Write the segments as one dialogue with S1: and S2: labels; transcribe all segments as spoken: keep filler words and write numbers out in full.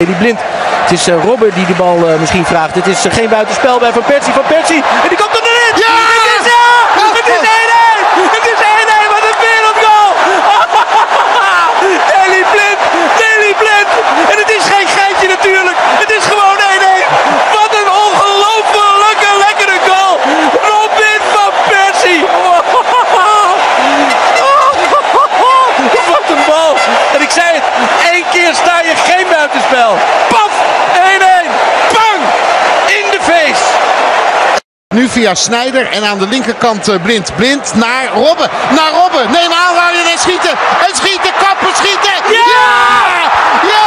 S1: Die Blind. Het is uh, Robben die de bal uh, misschien vraagt. Het is uh, geen buitenspel bij Van Persie. Van Persie. En die komt er erin.
S2: Ja!
S1: Het is ja! Het is één-één. Het is één-één. Wat een wereldgoal. Daley Blind. Daley Blind. En het is geen geintje natuurlijk. Het is gewoon één-één. Wat een ongelooflijke lekkere goal. Robin van Persie. Wat een bal. En ik zei het. Eén keer sta je geen buitenspel. Paf. één-één. Bang. In de face.
S2: Nu via Sneijder en aan de linkerkant uh, Blind. Blind naar Robben. Naar Robben. Neem aanhouden en schieten. En schieten. Kappen. Schieten.
S1: Ja!
S2: Ja! Ja!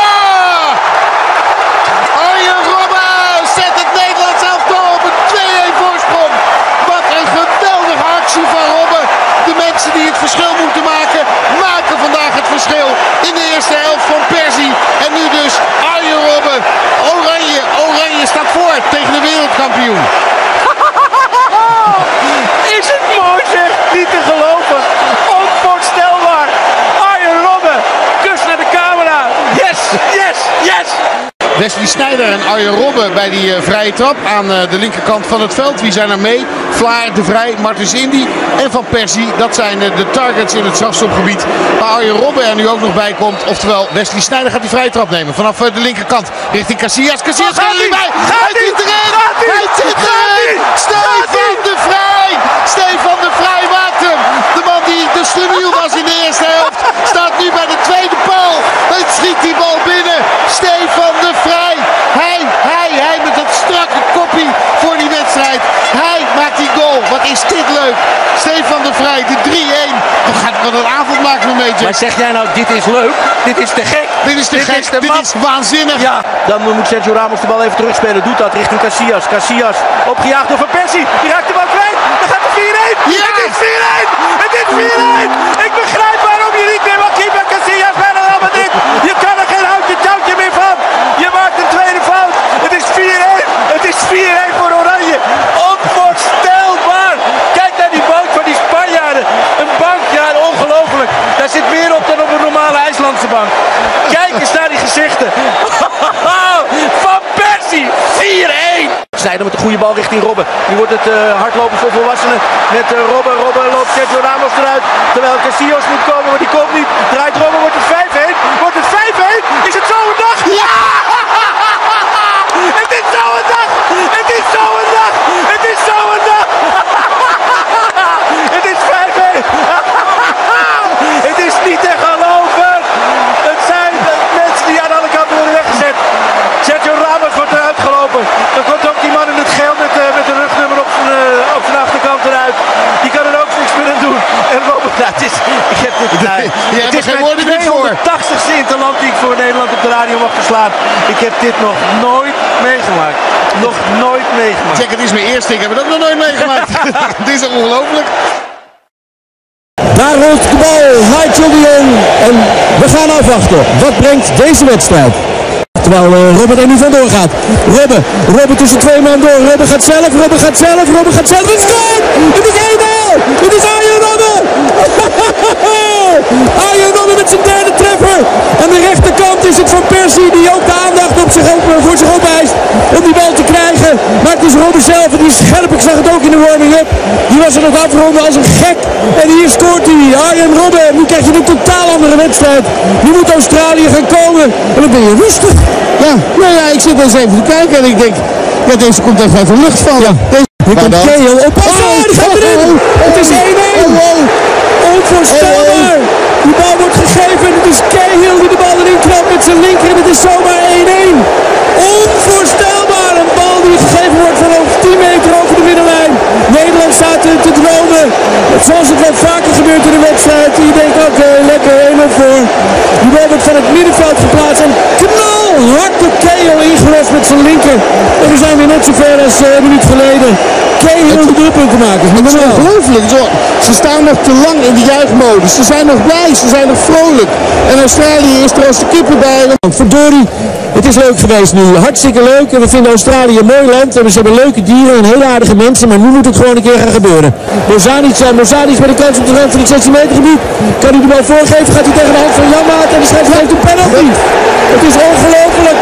S2: Arjen Robben zet het Nederlands elftal op een twee-één voorsprong. Wat een geweldige actie van Robben. De mensen die het verschil moeten maken, maken vandaag het verschil. In de eerste helft van Persie. En nu dus Arjen Robben. Oranje. Oranje staat voor tegen de wereldkampioen.
S1: Is het mooi zeg, niet te geloven. Onvoorstelbaar. Arjen Robben, kus naar de camera. Yes, yes, yes.
S2: Wesley Sneijder en Arjen Robben bij die uh, vrije trap aan uh, de linkerkant van het veld. Wie zijn er mee? Vlaar, De Vrij, Martens Indy en Van Persie. Dat zijn uh, de targets in het strafschopgebied. Waar Arjen Robben er nu ook nog bij komt. Oftewel, Wesley Sneijder gaat die vrije trap nemen. Vanaf uh, de linkerkant richting Casillas. Casillas
S1: oh,
S2: gaat er niet bij.
S1: Hij
S2: zit erin. Hij zit erin. Stefan De Vrij. Stefan De Vrij maakt hem. De man die de slemiel was in de eerste helft. Staat nu bij de tweede paal. En schiet die bal binnen. Stefan De Vrij. Hij, hij, hij met dat strakke koppie voor die wedstrijd. Hij maakt die goal. Wat is dit leuk. Stefan De Vrij, de drie-één. Dan gaat wat een avond maken met Major.
S1: Maar zeg jij nou, dit is leuk? Dit is te gek.
S2: Dit is te
S1: dit
S2: gek.
S1: Is de
S2: dit is waanzinnig.
S1: Ja, dan moet Sergio Ramos de bal even terugspelen. Doet dat richting Casillas. Casillas opgejaagd door Van Persie. Die raakt de bal kwijt. Dan gaat het vier-één.
S2: Ja.
S1: Het is vier-één. Het is vier-één. Ik begrijp waarom je niet meer mag keeper Casillas bij Real Madrid. Je kan er geen houtje touwtje meer van. Je maakt een tweede fout. Het is vier-één. Het is vier-één voor Oranje. Onvoorstelbaar. Kijk naar die bank van die Spanjaarden. Een bank, ja, ongelooflijk. Daar zit meer op dan op een normale IJslandse bank. Kijk eens naar die gezichten. Van Persie, vier-één. Snijder met de goede bal richting Robben. Nu wordt het uh, hardlopen voor volwassenen. Met uh, Robben. Robben loopt Sergio Ramos eruit. Terwijl Casillas moet komen, maar die komt niet. Draait Robben, wordt het vijf-één. Wordt het vijf-één? Is het zo een dag? Ja! Het is zo een dag! Het is zo een dag! Het is zo een dag! Het is vijf-één! Het is niet te geloven! Het zijn de mensen die aan alle kanten worden weggezet. Sergio Ramos wordt eruit gelopen. Dan komt ook die man in het geel met, uh, met een rugnummer op zijn, uh, op zijn achterkant eruit. Die kan er ook niks meer aan doen. En Robben, nou, het is, ik heb dit, nou,
S2: Je
S1: het
S2: hebt
S1: is
S2: er geen woorden
S1: mijn
S2: niet voor.
S1: tweehonderdtachtigste interland die ik voor Nederland op de radio mag verslaan. Ik heb dit nog nooit meegemaakt. Nog nooit meegemaakt.
S2: Check, het is mijn eerste. Ik heb het ook nog nooit meegemaakt. Het is ongelooflijk.
S3: Daar rolt de bal, Nigel de Jong. En we gaan afwachten. Wat brengt deze wedstrijd? Terwijl uh, Robben er nu vandoor gaat. Robben, Robben tussen twee man door. Robben gaat zelf, Robben gaat zelf, Robben gaat zelf. Het scoort! Het is één-nul! Het is Arjen Robben! Arjen Robben met zijn derde treffer. Aan de rechterkant is het Van Persie die ook de aandacht op zich op, voor zich opeist om die bal te krijgen. Maar het is Robben zelf en die is scherp. Ik zag het ook in de warming-up. Die was er nog afronden als een gek. En hier scoort hij. Arjen Robben. Nu krijg je een totaal andere wedstrijd. Nu moet Australië gaan komen. En dan ben je rustig.
S4: Ja, nou ja, ik zit eens even te kijken en ik denk, ja, deze komt even uit de lucht vallen. Ja. Deze...
S3: Hier komt Keo op. Oh, oh, die gaat erin. Het is één-één.
S4: Oh, oh.
S3: Onvoorstelbaar. Die bal wordt gegeven en het is Cahill die de bal erin knapt met zijn linker en het is zomaar één-één. Onvoorstelbaar. Een bal die gegeven wordt van over tien meter over de middenlijn. Nederland staat te, te dromen. Zoals het wel vaker gebeurt in de wedstrijd. Je denkt, oké, okay, lekker één-nul voor. Die bal wordt van het middenveld geplaatst en knalhard door Cahill ingelost met zijn linker. En we zijn weer net zo ver als uh, een minuut geleden. Cahill de doelpunt te maken.
S4: Het is ongelooflijk. Ze staan nog te lang in de juichmodus. Ze zijn nog blij, ze zijn nog vrolijk. En Australië is er als de kippen bij.
S3: Verdorie, het is leuk geweest nu. Hartstikke leuk. En we vinden Australië een mooi land. En ze hebben leuke dieren en hele aardige mensen. Maar nu moet het gewoon een keer gaan gebeuren. Bozanic, Bozanic met de kans op de rand van het zestien meter gebied. Kan hij de bal voorgeven? Gaat hij tegen de hand van Janmaat? En de scheidsrechter heeft een penalty. Het is ongelooflijk.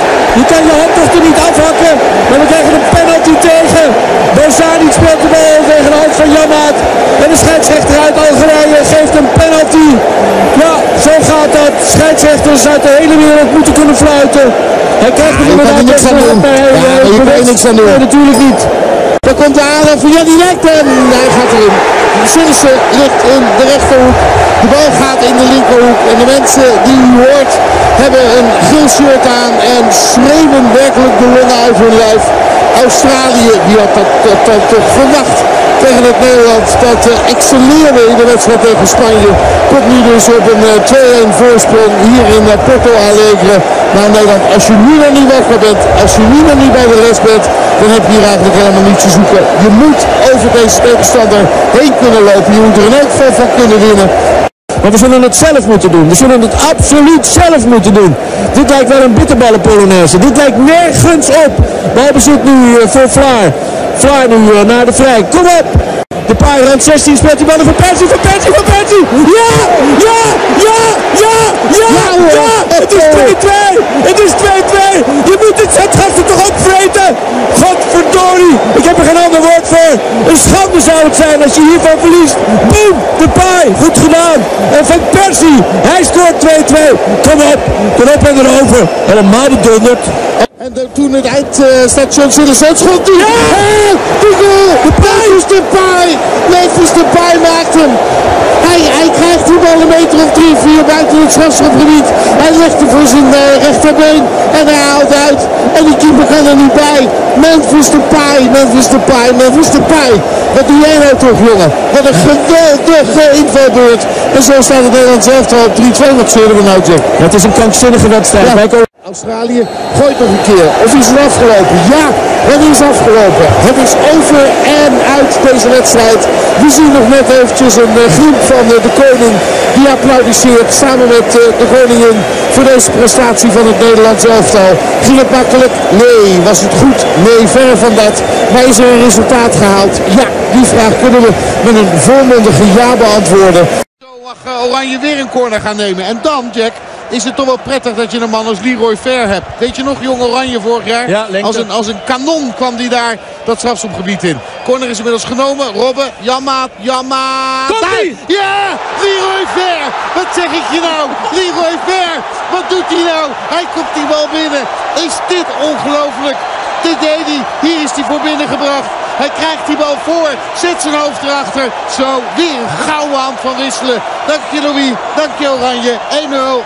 S3: pakken. Maar we krijgen een penalty tegen. Bozanic speelt de bal tegen de hand van Janmaat. En de scheidsrechter uit Algerije geeft een penalty. Ja, zo gaat dat. Scheidsrechters uit de hele wereld moeten kunnen fluiten. Hij krijgt er inderdaad
S4: niks aan doen. Ja, je kan niks aan doen.
S3: Nee, natuurlijk niet.
S4: Daar komt de aanval van Jannie Lekt en hij gaat erin. Sillissen ligt in de rechterhoek. De bal gaat in de linkerhoek. En de mensen die u hoort hebben een geel shirt aan en schreeuwen werkelijk de longen uit hun lijf. Australië, die had dat, dat, dat toch verwacht tegen het Nederland. Dat uh, excelleerde in de wedstrijd tegen Spanje. Komt nu dus op een uh, twee-een voorsprong hier in uh, Porto Alegre. Nou Nederland, als je nu nog niet wakker bent, als je nu nog niet bij de rest bent, dan heb je hier eigenlijk helemaal niets te zoeken. Je moet over deze tegenstander heen kunnen lopen. Je moet er in elk geval van kunnen winnen.
S3: Maar we zullen het zelf moeten doen. We zullen het absoluut zelf moeten doen. Dit lijkt wel een bitterballen Polonaise. Dit lijkt nergens op. Balbezit nu uh, voor Vlaar. Vlaar nu uh, naar de vrij. Kom op! De paai rand zestien speelt die ballen voor Persie, voor Persie, voor Persie! Ja! Ja! Ja! Ja! Ja! Ja! Het is twee-twee! Het is twee-twee! Je moet dit zetgasten toch opvreten! Godverdorie! Ik heb er geen ander woord voor! Een schande zou het zijn als je hiervan verliest! Boom! De paai! Goed gedaan! En van Persie! Hij scoort twee-twee! Kom op! Kom op en erover! Helemaal bedonderd!
S4: En de, toen het eindstation uh, Sillissen schot die.
S3: Ja!
S4: En de goal! De paai is de paai! Memphis Depay maakt hem! Hij, hij krijgt die bal een meter of drie, vier buiten het strafschopgebied. Hij legt hem voor zijn uh, rechterbeen en hij haalt uit. En die keeper kan er niet bij. Memphis Depay, Memphis Depay, Memphis Depay. Wat doe jij nou toch, jongen? Wat een geweldige invalbeurt. En zo staat het Nederlands elftal op drie-twee. Wat zullen we nou, Jack?
S3: Het is een krankzinnige wedstrijd.
S4: Ja. Australië gooit nog een keer. Of is het afgelopen? Ja, het is afgelopen. Het is over en uit deze wedstrijd. We zien nog net eventjes een uh, groep van uh, de koning die applaudisseert samen met uh, de koningin voor deze prestatie van het Nederlands elftal. Ging het makkelijk? Nee. Was het goed? Nee, ver van dat. Maar is er een resultaat gehaald? Ja, die vraag kunnen we met een volmondige ja beantwoorden. Zo mag uh, Oranje weer een corner gaan nemen. En dan, Jack, is het toch wel prettig dat je een man als Leroy Fer hebt. Weet je nog, Jong Oranje vorig jaar?
S3: Ja,
S4: als, een, als een kanon kwam die daar dat strafschopgebied in. Corner is inmiddels genomen. Robben, Janmaat, Janmaat.
S3: Komt-ie!
S4: Ja, Leroy Fer. Wat zeg ik je nou? Leroy Fer. Wat doet hij nou? Hij komt die bal binnen. Is dit ongelooflijk? Dit deed hij. Hier is hij voor binnen gebracht. Hij krijgt die bal voor. Zet zijn hoofd erachter. Zo, weer een gouden hand van wisselen. Dank je Louis. Dank je Oranje. één nul.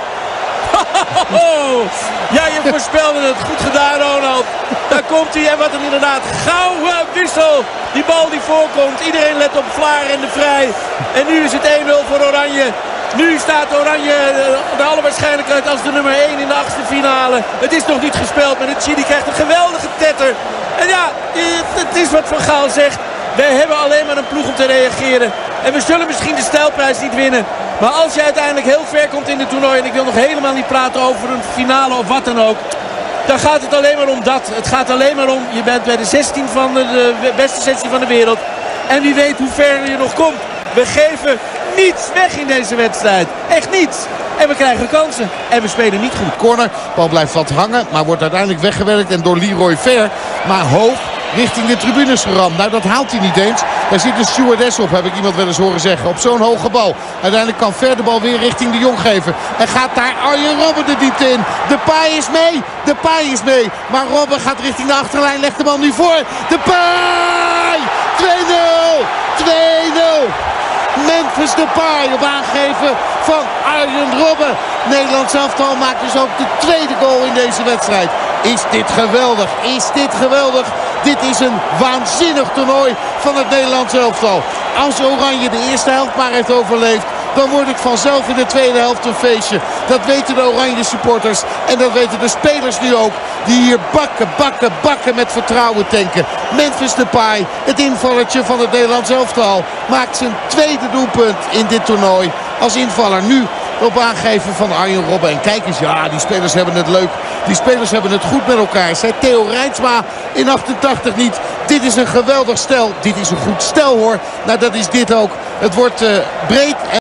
S5: Ja, je voorspelde het. Goed gedaan, Ronald. Daar komt hij. En wat een inderdaad gouden wissel. Die bal die voorkomt. Iedereen let op Vlaar en de Vrij. En nu is het één nul voor Oranje. Nu staat Oranje de alle waarschijnlijkheid als de nummer één in de achtste finale. Het is nog niet gespeeld, maar de Chili krijgt een geweldige tetter. En ja, het is wat Van Gaal zegt. Wij hebben alleen maar een ploeg om te reageren. En we zullen misschien de stijlprijs niet winnen. Maar als je uiteindelijk heel ver komt in het toernooi, en ik wil nog helemaal niet praten over een finale of wat dan ook, dan gaat het alleen maar om dat. Het gaat alleen maar om, je bent bij de zestien van de, de beste zestien van de wereld. En wie weet hoe ver je nog komt. We geven niets weg in deze wedstrijd. Echt niets. En we krijgen kansen. En we spelen niet goed.
S4: Corner, bal blijft wat hangen, maar wordt uiteindelijk weggewerkt. En door Leroy Fer, maar hoog richting de tribunes geramd. Nou, dat haalt hij niet eens. Daar zit een stewardess op, heb ik iemand wel eens horen zeggen. Op zo'n hoge bal. Uiteindelijk kan Ver de bal weer richting de Jong geven. En gaat daar Arjen Robben de diepte in. De paai is mee. De paai is mee. Maar Robben gaat richting de achterlijn. Legt de bal nu voor. De paai! twee nul! twee nul! Memphis Depay op aangeven van Arjen Robben. Nederlands elftal maakt dus ook de tweede goal in deze wedstrijd. Is dit geweldig? Is dit geweldig? Dit is een waanzinnig toernooi van het Nederlands elftal. Als Oranje de eerste helft maar heeft overleefd, dan wordt het vanzelf in de tweede helft een feestje. Dat weten de Oranje supporters en dat weten de spelers nu ook. Die hier bakken, bakken, bakken met vertrouwen tanken. Memphis Depay, het invallertje van het Nederlands elftal, maakt zijn tweede doelpunt in dit toernooi. Als invaller nu op aangeven van Arjen Robben. En kijk eens, ja, die spelers hebben het leuk. Die spelers hebben het goed met elkaar. Zei Theo Rijnsma in achtentachtig niet. Dit is een geweldig stel. Dit is een goed stel, hoor. Nou, dat is dit ook. Het wordt uh, breed.